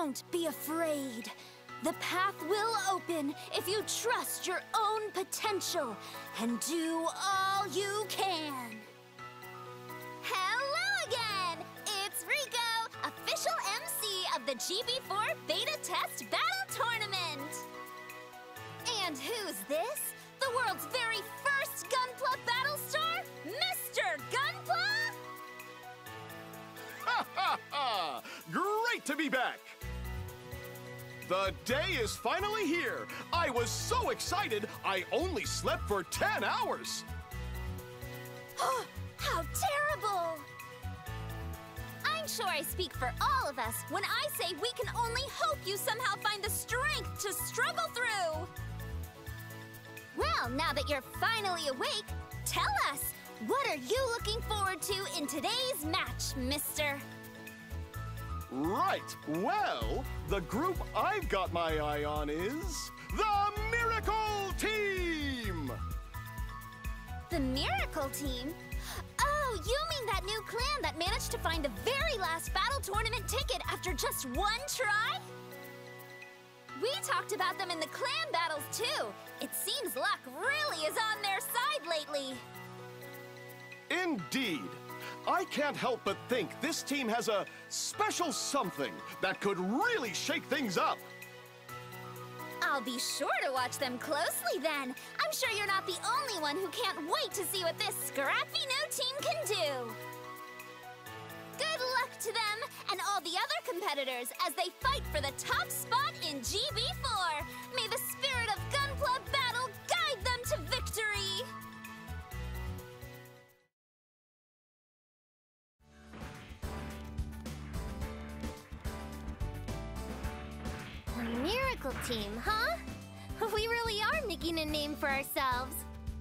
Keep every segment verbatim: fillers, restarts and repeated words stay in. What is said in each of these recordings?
Don't be afraid. The path will open if you trust your own potential and do all you can. Hello again! It's Rico, official M C of the G B four Beta Test Battle Tournament! And who's this? The world's very first Gunpla battle star, Mister Gunpla? Ha ha ha! Great to be back! The day is finally here! I was so excited, I only slept for ten hours! How terrible! I'm sure I speak for all of us when I say we can only hope you somehow find the strength to struggle through! Well, now that you're finally awake, tell us, what are you looking forward to in today's match, mister? Right, well, the group I've got my eye on is the Miracle Team! The Miracle Team? Oh, you mean that new clan that managed to find the very last battle tournament ticket after just one try? We talked about them in the clan battles, too. It seems luck really is on their side lately. Indeed. I can't help but think this team has a special something that could really shake things up. I'll be sure to watch them closely then. I'm sure you're not the only one who can't wait to see what this scrappy new team can do. Good luck to them and all the other competitors as they fight for the top spot in G B four. May the spirit of Gunpla battle guide them to victory. A Miracle Team, huh? We really are making a name for ourselves.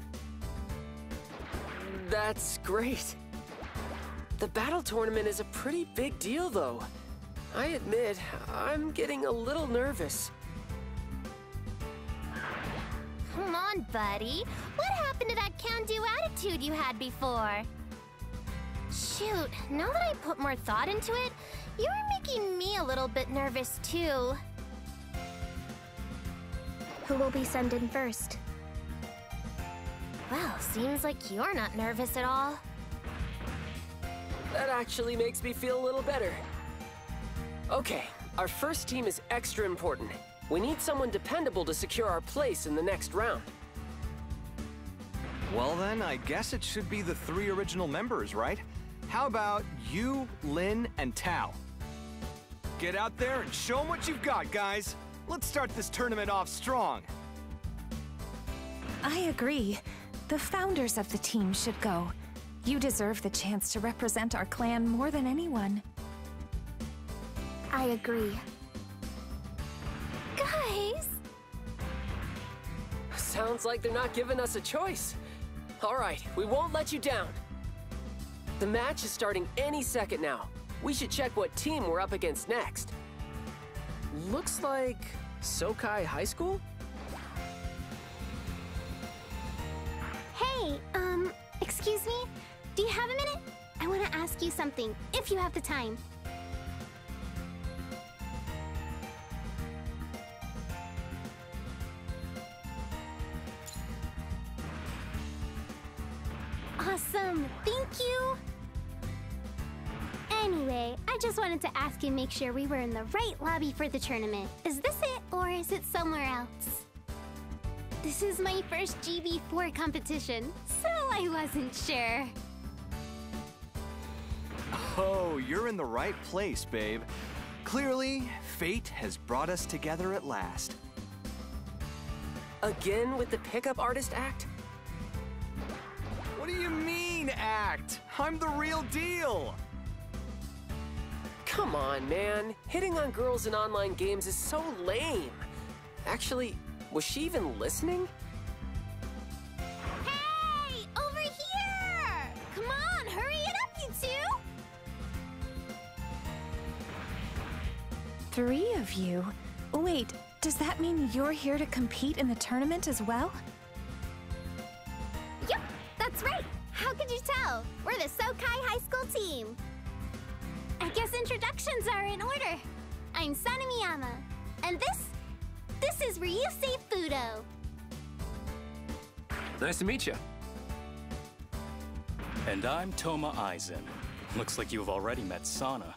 That's great. The battle tournament is a pretty big deal, though. I admit, I'm getting a little nervous. Come on, buddy. What happened to that can-do attitude you had before? Shoot, now that I put more thought into it, you're making me a little bit nervous, too. Who will be sent in first? Well, seems like you're not nervous at all. That actually makes me feel a little better. Okay, our first team is extra important. We need someone dependable to secure our place in the next round. Well then, I guess it should be the three original members, right? How about you, Lin, and Tao? Get out there and show them what you've got, guys! Let's start this tournament off strong! I agree. The founders of the team should go. You deserve the chance to represent our clan more than anyone. I agree. Guys! Sounds like they're not giving us a choice. All right, we won't let you down. The match is starting any second now. We should check what team we're up against next. Looks like Sokai High School? Hey, um, excuse me? Do you have a minute? I want to ask you something, if you have the time. Awesome, thank you! Anyway, I just wanted to ask and make sure we were in the right lobby for the tournament. Is this it, or is it somewhere else? This is my first G B four competition, so I wasn't sure. Oh, you're in the right place, babe. Clearly, fate has brought us together at last. Again with the pickup artist act? What do you mean, act? I'm the real deal! Come on, man. Hitting on girls in online games is so lame. Actually, was she even listening? Hey! Over here! Come on, hurry it up, you two! Three of you? Wait, does that mean you're here to compete in the tournament as well? Yep, that's right. How could you tell? We're the Sokai High School team. I guess introductions are in order. I'm Sana Miyama. And this, this is Ryusei Fudo. Nice to meet you. And I'm Toma Aizen. Looks like you've already met Sana.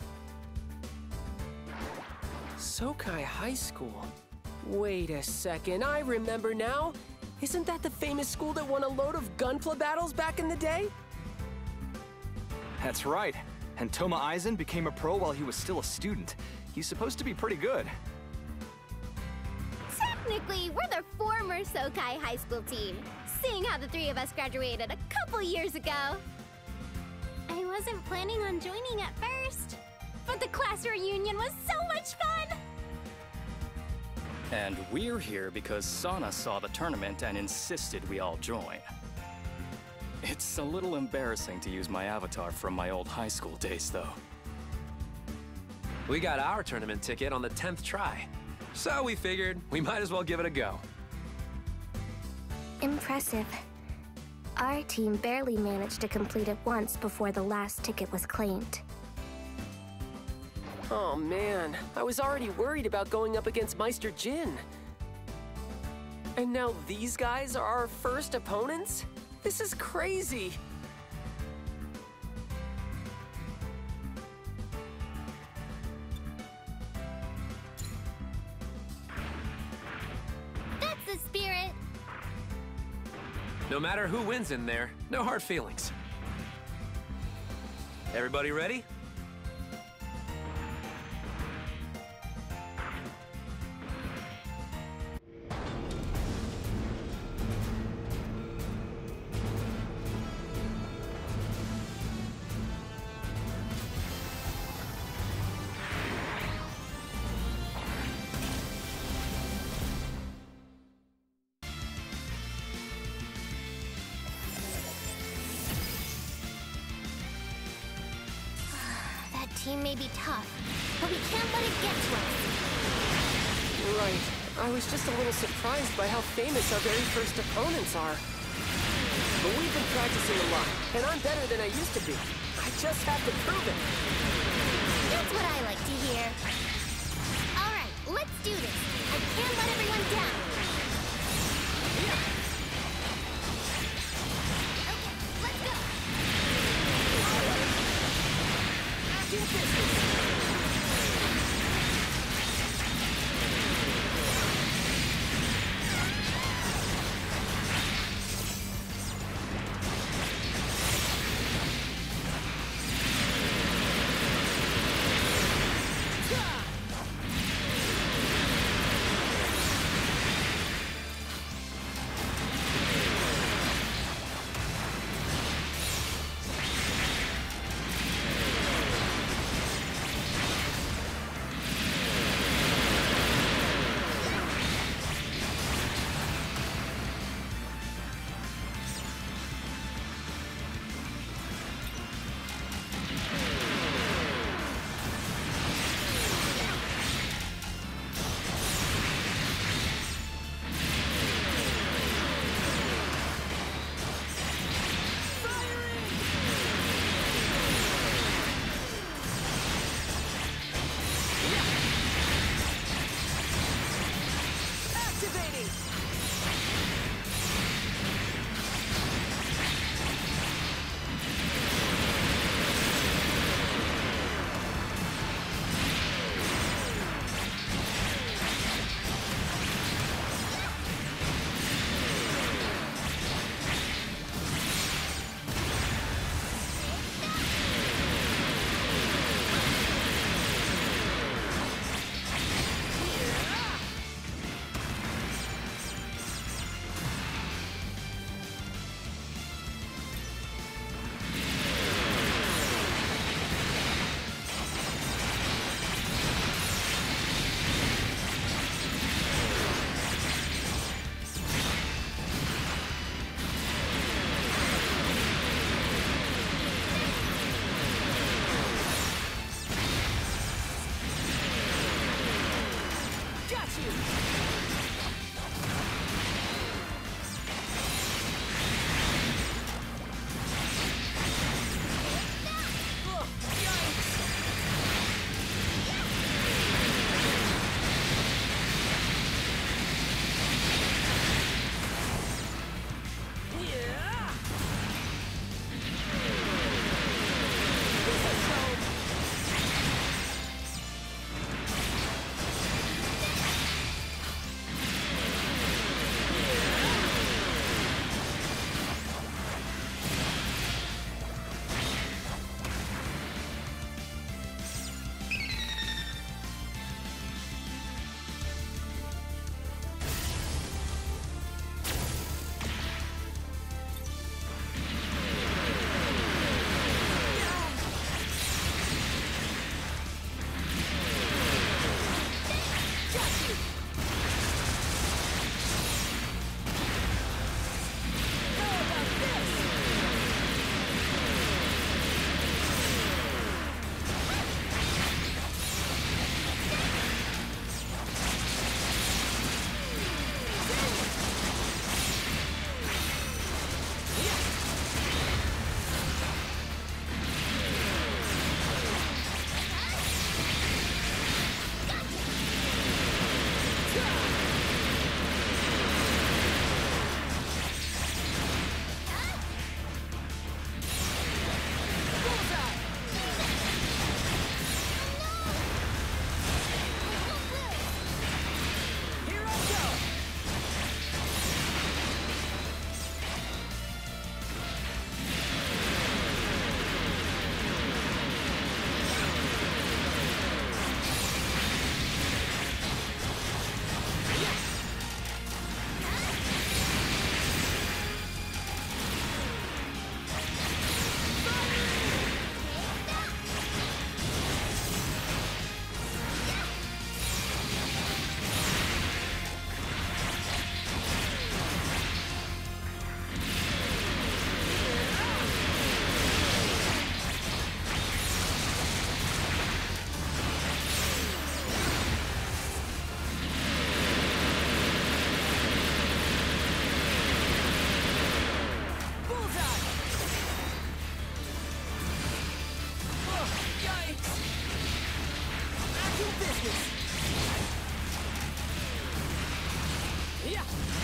Sokai High School. Wait a second, I remember now. Isn't that the famous school that won a load of gunpla battles back in the day? That's right. And Toma Aizen became a pro while he was still a student. He's supposed to be pretty good. Technically, we're the former Sokai High School team, seeing how the three of us graduated a couple years ago. I wasn't planning on joining at first, but the class reunion was so much fun! And we're here because Sana saw the tournament and insisted we all join. It's a little embarrassing to use my avatar from my old high school days, though. We got our tournament ticket on the tenth try. So we figured we might as well give it a go. Impressive. Our team barely managed to complete it once before the last ticket was claimed. Oh man, I was already worried about going up against Meister Jin. And now these guys are our first opponents? This is crazy! That's the spirit! No matter who wins in there, no hard feelings. Everybody ready? That team may be tough, but we can't let it get to us. Right. I was just a little surprised by how famous our very first opponents are. But we've been practicing a lot, and I'm better than I used to be. I just have to prove it. That's what I like to hear. All right, let's do this. I can't let everyone down. Okay, let's go. Get this. in business. Yeah.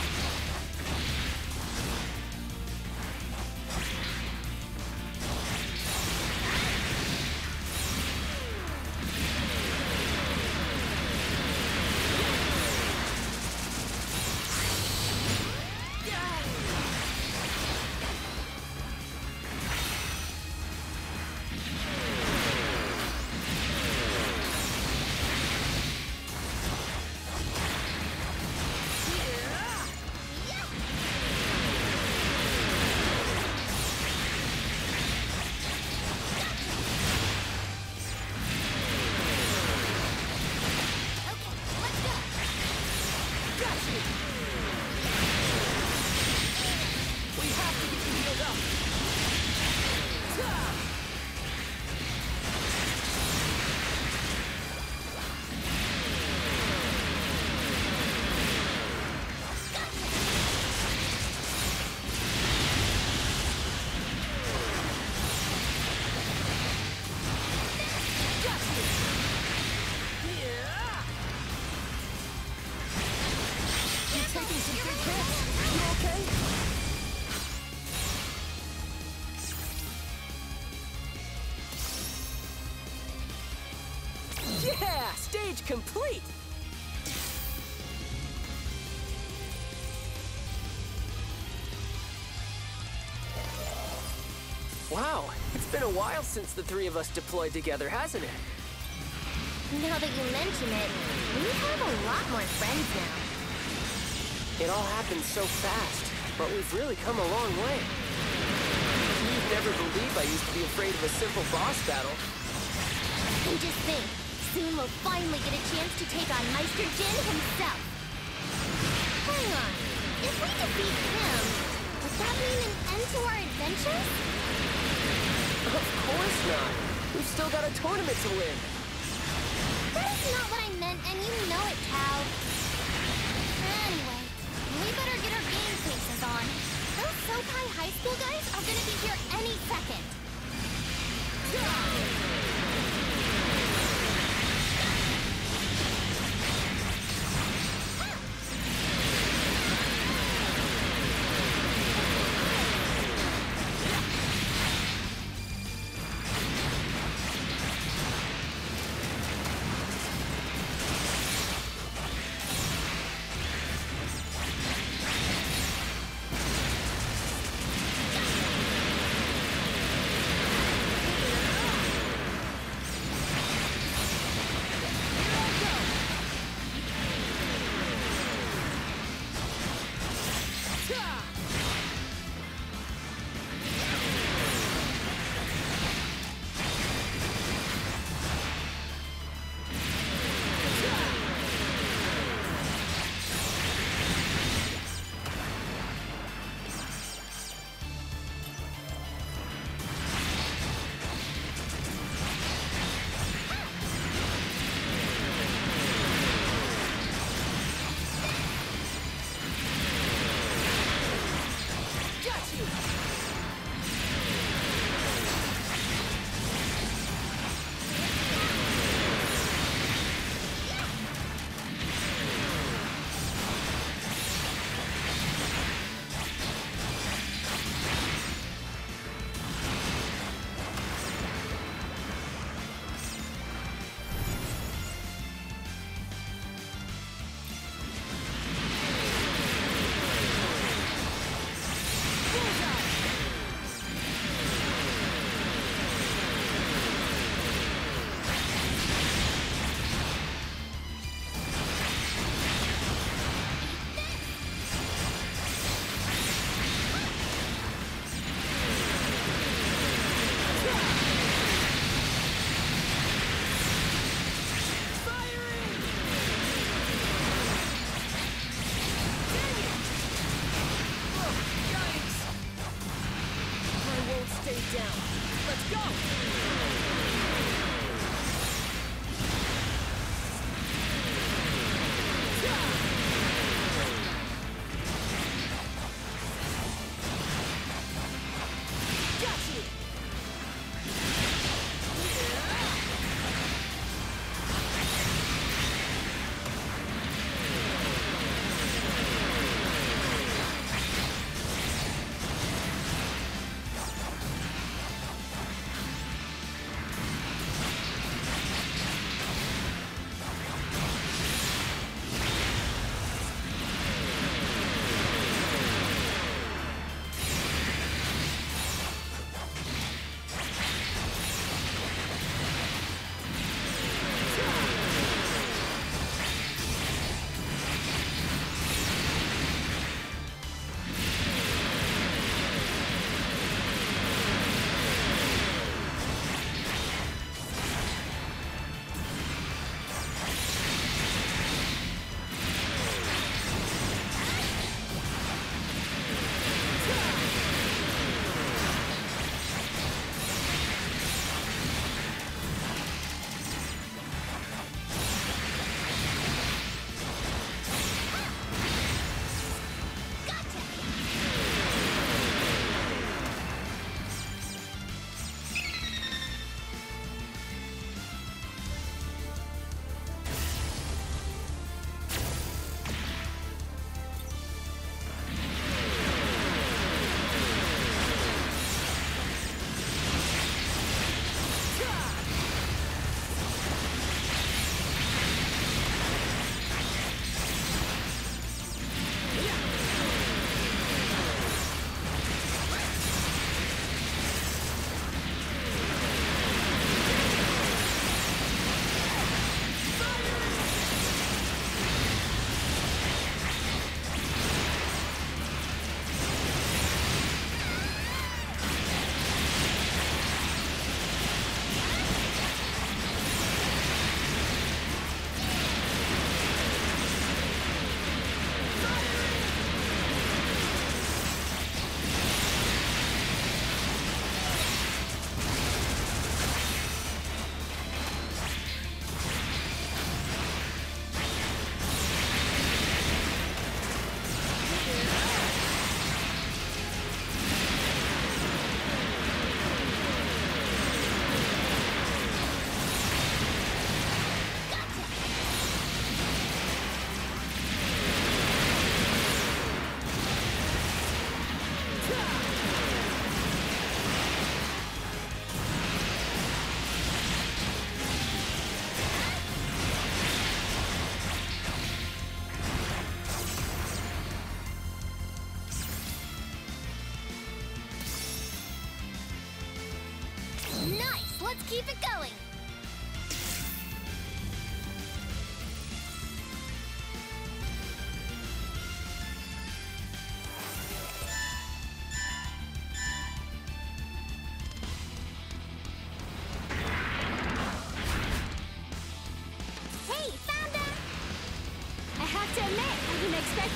Yeah! Stage complete! Wow, it's been a while since the three of us deployed together, hasn't it? Now that you mention it, we have a lot more friends now. It all happened so fast, but we've really come a long way. You'd never believe I used to be afraid of a simple boss battle. And just think, soon we'll finally get a chance to take on Meister Jin himself. Hang on, if we defeat him, would that mean an end to our adventures? Of course not. We've still got a tournament to win. That is not what I meant, and you know it, Tao. Anyway, we better get our game faces on. Those Sokai High School guys are gonna be here any second.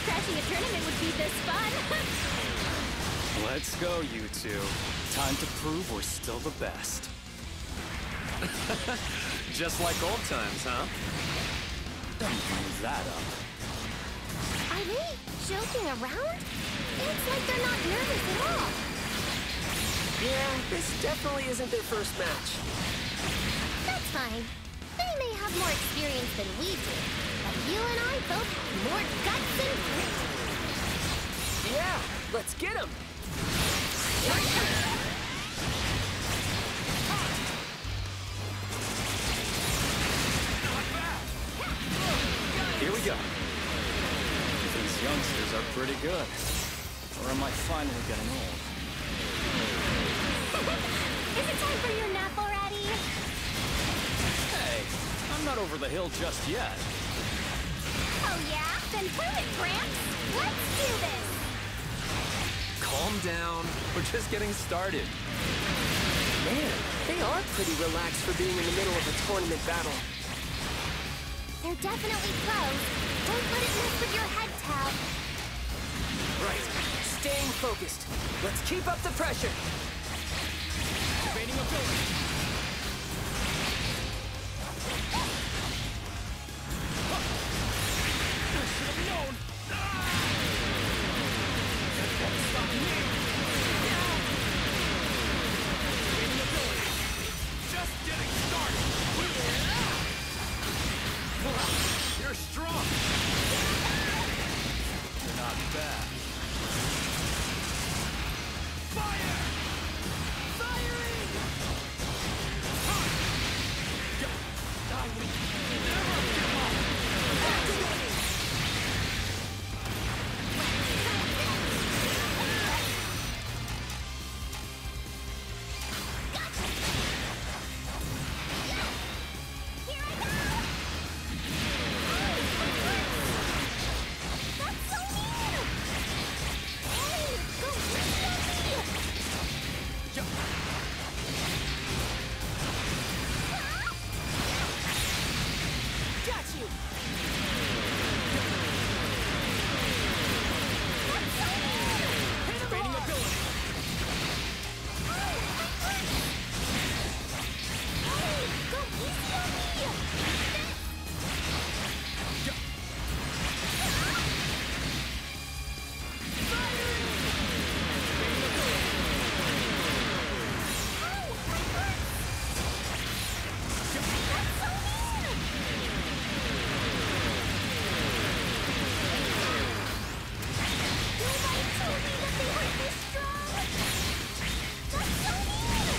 crashing a tournament would be this fun. Let's go, you two. Time to prove we're still the best. Just like old times, huh? Don't bring that up. Are they joking around? It's like they're not nervous at all. Yeah, this definitely isn't their first match. That's fine. They may have more experience than we do, but you and I both have more guts and grit. Yeah, let's get them. Here we go. These youngsters are pretty good. Or am I finally getting old? Is it time for your nap already? Hey, I'm not over the hill just yet. Oh yeah? Then prove it, Gramps. Let's do this. Calm down. We're just getting started. Man, they are pretty relaxed for being in the middle of a tournament battle. They're definitely pros. Don't let it mess with your head, Tao. Right, staying focused. Let's keep up the pressure. Debating ability. I should have known. That won't stop me. Debating ability. Just getting started. You're strong. You're not bad. Fire! Firing! I will never give up! Here I go! That's so mean! Hey, go rescue me! Got you! That's so mean! Debating ability. Hey, go easy on me! Nobody told me that they were this strong! That's so mean!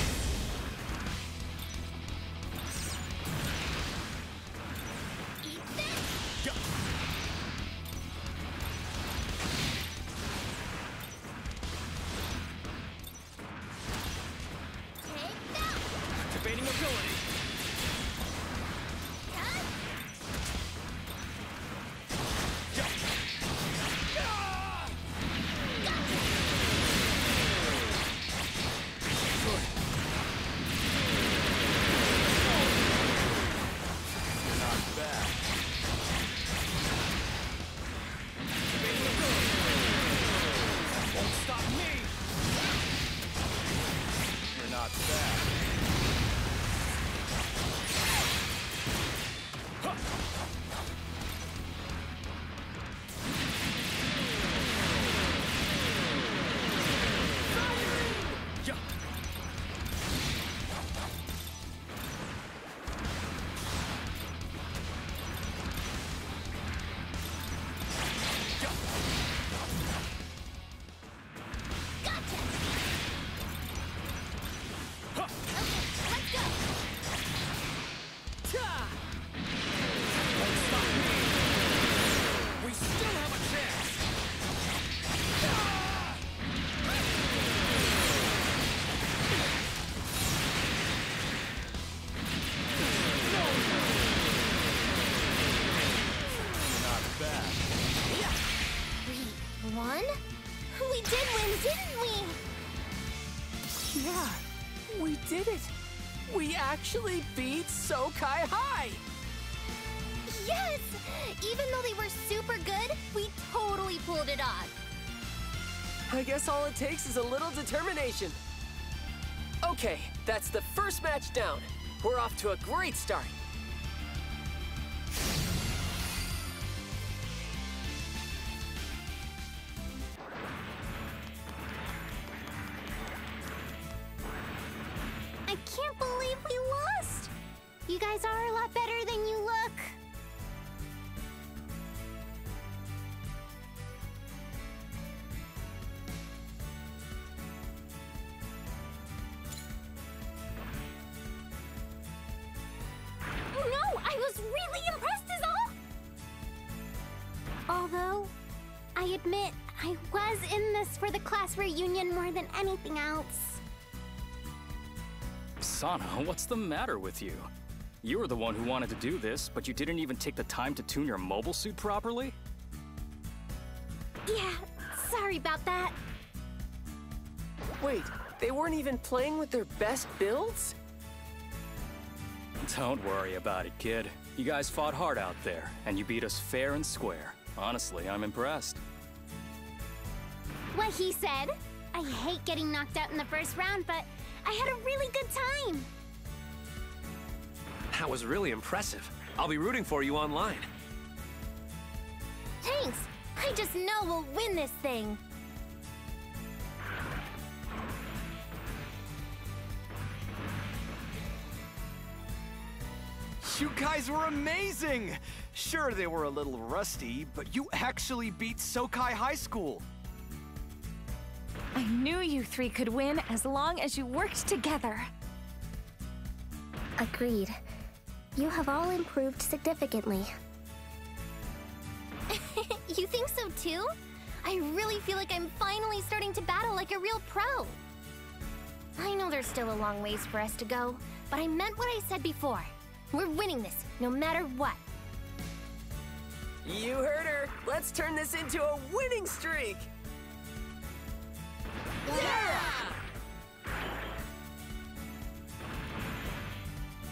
Eat this! Take that! Debating ability. Cut! You're not bad. Debating ability. That won't stop me. You're not bad. Huh. Firing! Yeah. Gotcha! Huh. Okay, let's go! Ta! Won't stop me. We still have a chance. Ah! No. You're not bad. We won? We did win, didn't we? Yeah, we did it. We actually beat So Kai High. Yes! Even though they were super good, we totally pulled it off. I guess all it takes is a little determination. Okay, that's the first match down. We're off to a great start. I can't believe we lost! You guys are a lot better than you look. No, I was really impressed is all! Although, I admit, I was in this for the class reunion more than anything else. Sana, what's the matter with you? You were the one who wanted to do this, but you didn't even take the time to tune your mobile suit properly? Yeah, sorry about that. Wait, they weren't even playing with their best builds? Don't worry about it, kid. You guys fought hard out there, and you beat us fair and square. Honestly, I'm impressed. What he said. I hate getting knocked out in the first round, but I had a really good time. That was really impressive. I'll be rooting for you online. Thanks. I just know we'll win this thing. You guys were amazing! Sure, they were a little rusty, but you actually beat Sokai High School. I knew you three could win as long as you worked together. Agreed. You have all improved significantly. You think so too? I really feel like I'm finally starting to battle like a real pro. I know there's still a long ways for us to go, but I meant what I said before. We're winning this, no matter what. You heard her. Let's turn this into a winning streak.